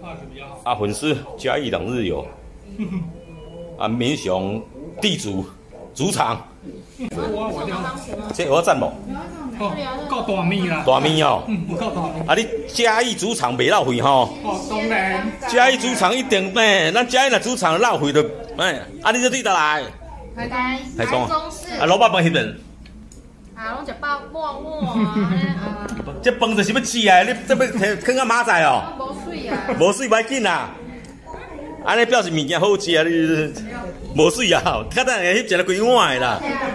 啊，粉丝嘉义两日游，啊，民雄地主场，这我赞无？ 够大面啦， 大面哦， 有够大面。 啊，你嘉义主场袂浪费吼？ 哦，当然。 嘉义主场一定咩？咱嘉义若主场浪费就哎，啊，你这对倒来？台中市。 啊，老板饭翕面。 啊，拢食饱满啊！ 这饭就是要吃啊！你这要囥啊马仔哦？ 无水啊！ 无水歹紧啊！安尼表示物件好吃啊！你无水啊！较等下翕一个规碗的啦。